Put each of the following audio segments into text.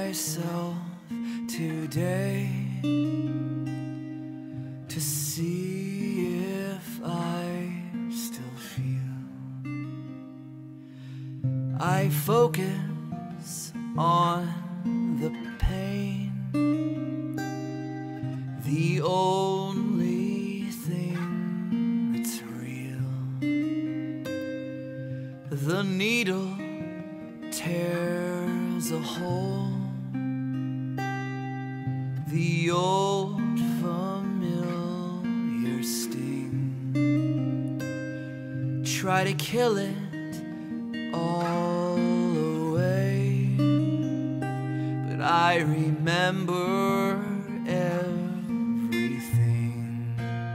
myself today to see if I still feel. I focus on the pain, the only thing that's real. The needle tears a hole, the old familiar sting. Try to kill it all away, but I remember everything.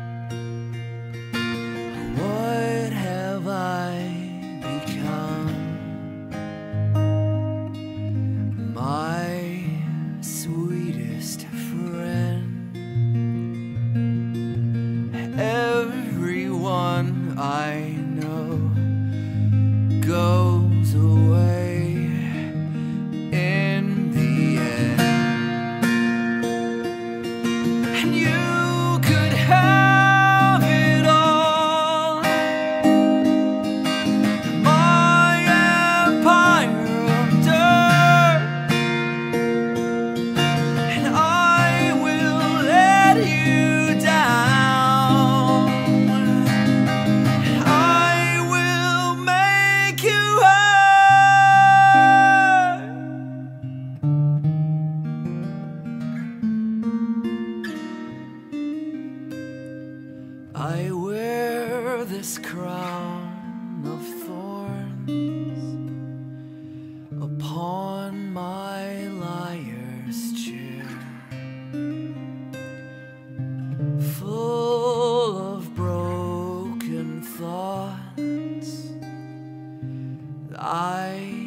What have I become? My sweetest friend. Everyone I know goes away in the end. And you could have it all, my empire of dirt, and I will let you down, and I will make you hurt. I wear this crown of thorns upon my liar's chair, full of broken thoughts I